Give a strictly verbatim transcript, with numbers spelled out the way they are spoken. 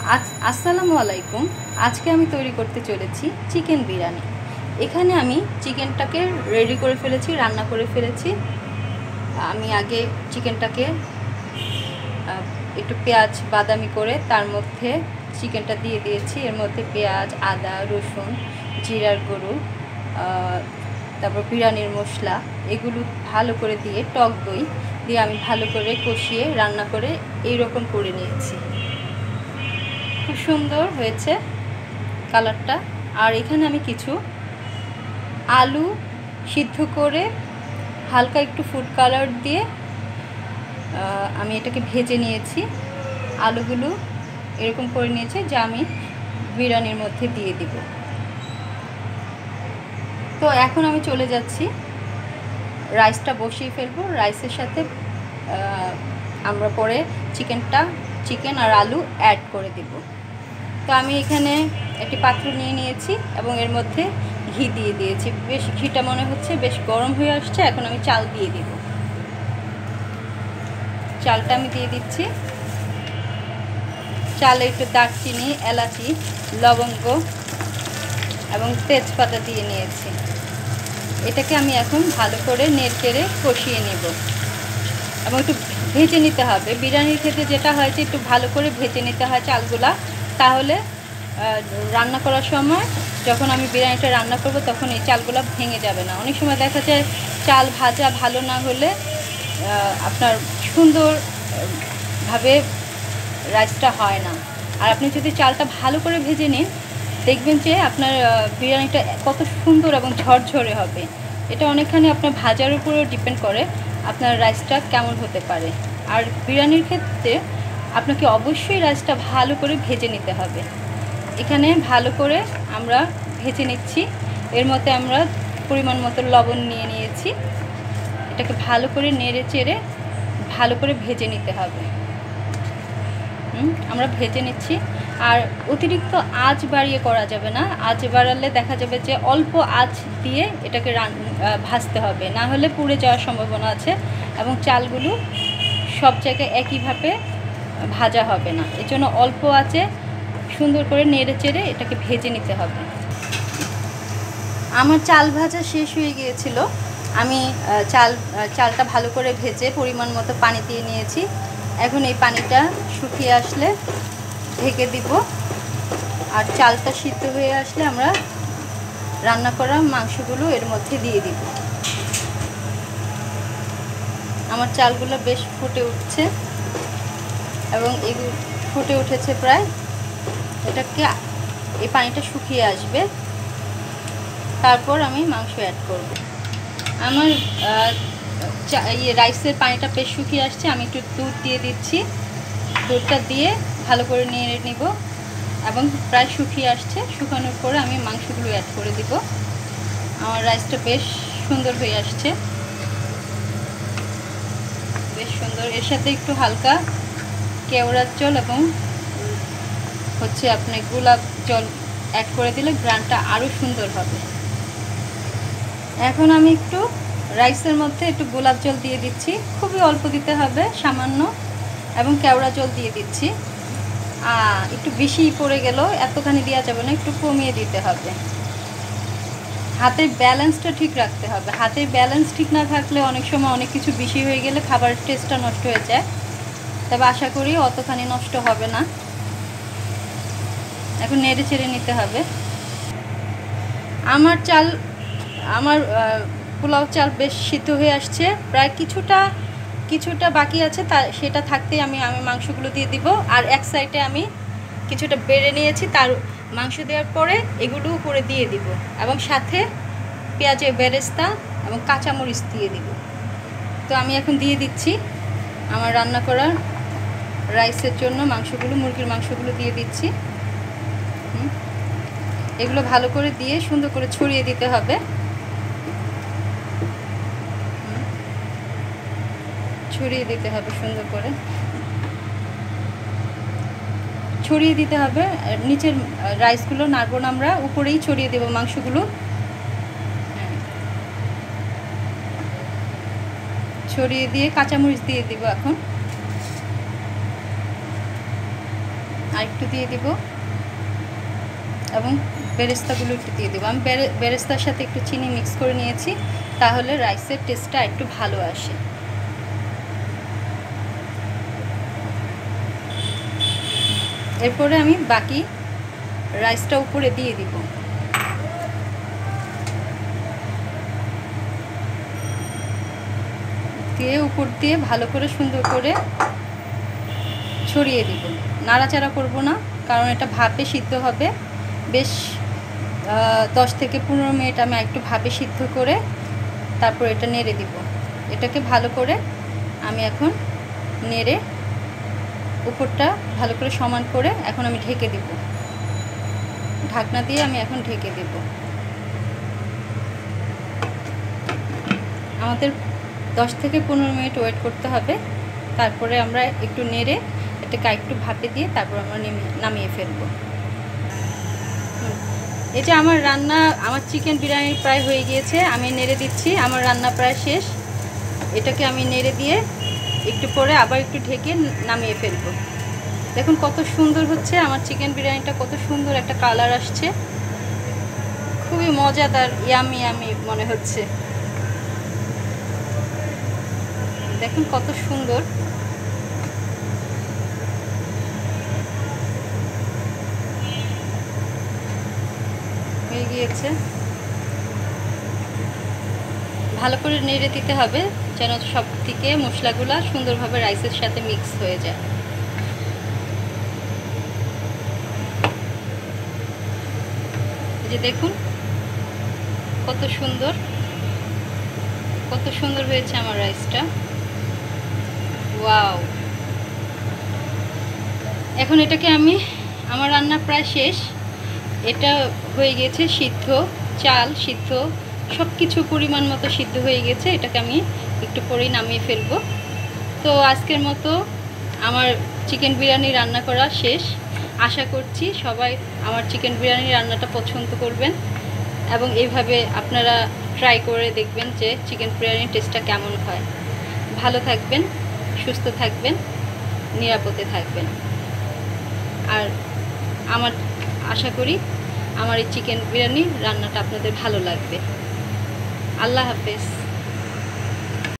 আজ আসসালামু আলাইকুম। আজকে আমি তৈরি করতে চলেছি চিকেন বিরিয়ানি। এখানে আমি চিকেনটাকে রেডি করে ফেলেছি, রান্না করে ফেলেছি। আমি আগে চিকেনটাকে একটু পেঁয়াজ বাদামি করে তার মধ্যে চিকেনটা দিয়ে দিয়েছি। এর মধ্যে পেঁয়াজ, আদা, রসুন, জিরার গুঁড়ো, তারপর বিরিয়ানির মশলা, এগুলো ভালো করে দিয়ে টক দই দিয়ে আমি ভালো করে কষিয়ে রান্না করে এইরকম করে নিয়েছি। খুব সুন্দর হয়েছে কালারটা। আর এখানে আমি কিছু আলু সিদ্ধ করে হালকা একটু ফুড কালার দিয়ে আমি এটাকে ভেজে নিয়েছি। আলুগুলো এরকম করে নিয়েছি যা আমি বিরিয়ানির মধ্যে দিয়ে দিব। তো এখন আমি চলে যাচ্ছি, রাইসটা বসিয়ে ফেলবো। রাইসের সাথে আমরা পরে চিকেনটা চিকেন আর আলু অ্যাড করে দেব। তো আমি এখানে একটি পাত্র নিয়ে নিয়েছি এবং এর মধ্যে ঘি দিয়ে দিয়েছি। বেশ ঘিটা মনে হচ্ছে বেশ গরম হয়ে আসছে। এখন আমি চাল দিয়ে দিব। চালটা আমি দিয়ে দিচ্ছি। চালে একটু দারচিনি, এলাচি, লবঙ্গ এবং তেজপাতা দিয়ে নিয়েছি। এটাকে আমি এখন ভালো করে নেড়ে কষিয়ে নেব এবং একটু ভেজে নিতে হবে। বিরিয়ানির ক্ষেত্রে যেটা হয় যে একটু ভালো করে ভেজে নিতে হয় চালগুলা, তাহলে রান্না করার সময় যখন আমি বিরিয়ানিটা রান্না করব তখন এই চালগুলো ভেঙে যাবে না। অনেক সময় দেখা যায় চাল ভাজা ভালো না হলে আপনার সুন্দরভাবে রাইসটা হয় না। আর আপনি যদি চালটা ভালো করে ভেজে নিন, দেখবেন যে আপনার বিরিয়ানিটা কত সুন্দর এবং ঝরঝরে হবে। এটা অনেকখানি আপনার ভাজার উপরেও ডিপেন্ড করে আপনার রাইসটা কেমন হতে পারে। আর বিরিয়ানির ক্ষেত্রে আপনাকে অবশ্যই রাইসটা ভালো করে ভেজে নিতে হবে। এখানে ভালো করে আমরা ভেজে নিচ্ছি। এর মধ্যে আমরা পরিমাণ মতো লবণ নিয়ে নিয়েছি। এটাকে ভালো করে নেড়ে চেড়ে ভালো করে ভেজে নিতে হবে। হুম আমরা ভেজে নিচ্ছি। আর অতিরিক্ত আঁচ বাড়িয়ে করা যাবে না। আঁচ বাড়ালে দেখা যাবে যে অল্প আঁচ দিয়ে এটাকে ভাজতে হবে, না হলে পুড়ে যাওয়ার সম্ভাবনা আছে এবং চালগুলো সব জায়গায় একইভাবে ভাজা হবে না। এর জন্য অল্প আঁচে সুন্দর করে নেড়ে চেড়ে এটাকে ভেজে নিতে হবে। আমার চাল ভাজা শেষ হয়ে গিয়েছিল। আমি চাল চালটা ভালো করে ভেজে পরিমাণ মতো পানি দিয়ে নিয়েছি। এখন এই পানিটা শুকিয়ে আসলে ঢেকে দিব। আর চালটা সিদ্ধ হয়ে আসলে আমরা রান্না করা মাংসগুলো এর মধ্যে দিয়ে দিব। আমার চালগুলো বেশ ফুটে উঠছে এবং এগুলো ফুটে উঠেছে প্রায়। এটাকে এই পানিটা শুকিয়ে আসবে, তারপর আমি মাংস অ্যাড করব। আমার ইয়ে রাইসের পানিটা বেশ শুকিয়ে আসছে। আমি একটু দুধ দিয়ে দিচ্ছি। দুধটা দিয়ে ভালো করে নিয়ে নিব এবং প্রায় শুকিয়ে আসছে। শুকানোর পরে আমি মাংসগুলো অ্যাড করে দিব। আমার রাইসটা বেশ সুন্দর হয়ে আসছে, বেশ সুন্দর। এর সাথে একটু হালকা কেওড়ার জল এবং হচ্ছে আপনি গোলাপ জল অ্যাড করে দিলে গ্রানটা আরও সুন্দর হবে। এখন আমি একটু রাইসের মধ্যে একটু গোলাপ জল দিয়ে দিচ্ছি। খুবই অল্প দিতে হবে, সামান্য, এবং কেওড়া জল দিয়ে দিচ্ছি। একটু বেশি পড়ে গেল, এতখানি দেওয়া যাবে না, একটু কমিয়ে দিতে হবে। হাতের ব্যালেন্সটা ঠিক রাখতে হবে। হাতের ব্যালেন্স ঠিক না থাকলে অনেক সময় অনেক কিছু বেশি হয়ে গেলে খাবারের টেস্টটা নষ্ট হয়ে যায়। তবে আশা করি অতখানি নষ্ট হবে না। এখন নেড়ে চেড়ে নিতে হবে। আমার চাল আমার পোলাও চাল বেশ সিদ্ধ হয়ে আসছে। প্রায় কিছুটা কিছুটা বাকি আছে, তা সেটা থাকতেই আমি আমি মাংসগুলো দিয়ে দিব। আর এক সাইডে আমি কিছুটা বেড়ে নিয়েছি, তার মাংস দেওয়ার পরে এগুলো উপরে দিয়ে দিব এবং সাথে পেঁয়াজের বেরেস্তা এবং কাঁচামরিচ দিয়ে দিব। তো আমি এখন দিয়ে দিচ্ছি আমার রান্না করা রাইসের জন্য মাংসগুলো, মুরগির মাংসগুলো দিয়ে দিচ্ছি। এগুলো ভালো করে দিয়ে সুন্দর করে ছড়িয়ে দিতে হবে। ছড়িয়ে দিতে হবে সুন্দর করে ছড়িয়ে দিতে হবে। নিচের রাইসগুলো নাড়বো না, আমরা উপরেই ছড়িয়ে দেব মাংসগুলো। ছড়িয়ে দিয়ে কাঁচামরিচ দিয়ে দিব। এখন আর একটু দিয়ে দিব এবং বেরেস্তাগুলো একটু দিয়ে দেবো। আমি বেরেস্তার সাথে একটু চিনি মিক্স করে নিয়েছি, তাহলে রাইসের টেস্টটা একটু ভালো আসে। এরপরে আমি বাকি রাইসটা উপরে দিয়ে দিব। দিয়ে উপর দিয়ে ভালো করে সুন্দর করে ছড়িয়ে দিব। নাড়াচাড়া করব না, কারণ এটা ভাপে সিদ্ধ হবে। বেশ দশ থেকে পনেরো মিনিট আমি একটু ভাপে সিদ্ধ করে তারপর এটা নেড়ে দিব। এটাকে ভালো করে আমি এখন নেড়ে উপরটা ভালো করে সমান করে এখন আমি ঢেকে দিব। ঢাকনা দিয়ে আমি এখন ঢেকে দেব। আমাদের দশ থেকে পনেরো মিনিট ওয়েট করতে হবে। তারপরে আমরা একটু নেড়ে এটাকে একটু ভাপে দিয়ে তারপর আমরা নামিয়ে ফেলবো। এই যে আমার রান্না, আমার চিকেন বিরিয়ানি প্রায় হয়ে গিয়েছে। আমি নেড়ে দিচ্ছি, আমার রান্না প্রায় শেষ। এটাকে আমি নেড়ে দিয়ে একটু পরে আবার একটু ঢেকে নামিয়ে ফেলবো। দেখুন কত সুন্দর হচ্ছে আমার চিকেন বিরিয়ানিটা, কত সুন্দর একটা কালার আসছে, খুবই মজাদার, ইয়ামি ইয়ামি মনে হচ্ছে। দেখুন কত সুন্দর। হয়ে গিয়েছে। ভালো করে নেড়ে দিতে হবে যেন সব থেকে মশলাগুলো সুন্দরভাবে রাইসের সাথে মিক্স হয়ে যায়। এই যে দেখুন কত সুন্দর, কত সুন্দর হয়েছে আমার রাইসটা। ওয়াও! এখন এটাকে আমি, আমার রান্না প্রায় শেষ। এটা হয়ে গেছে সিদ্ধ, চাল সিদ্ধ, সব কিছু পরিমাণ মতো সিদ্ধ হয়ে গেছে। এটাকে আমি একটু পরেই নামিয়ে ফেলবো। তো আজকের মতো আমার চিকেন বিরিয়ানি রান্না করা শেষ। আশা করছি সবাই আমার চিকেন বিরিয়ানি রান্নাটা পছন্দ করবেন এবং এইভাবে আপনারা ট্রাই করে দেখবেন যে চিকেন বিরিয়ানির টেস্টটা কেমন হয়। ভালো থাকবেন, সুস্থ থাকবেন, নিরাপদে থাকবেন। আর আমার আশা করি আমার এই চিকেন বিরিয়ানি রান্নাটা আপনাদের ভালো লাগবে। আল্লাহ হাফেজ।